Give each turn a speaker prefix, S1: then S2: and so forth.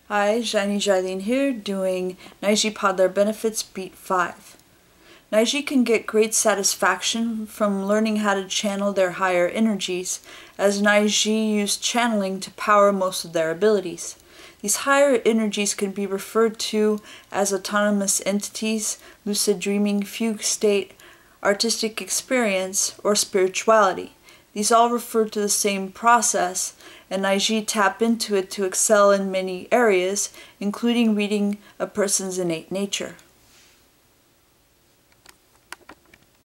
S1: Hi, Shiny Jilene here, doing Naiji Podler Benefits Beat 5. Naiji can get great satisfaction from learning how to channel their higher energies, as Naiji use channeling to power most of their abilities. These higher energies can be referred to as autonomous entities, lucid dreaming, fugue state, artistic experience, or spirituality. These all refer to the same process, and Naiji tap into it to excel in many areas, including reading a person's innate nature.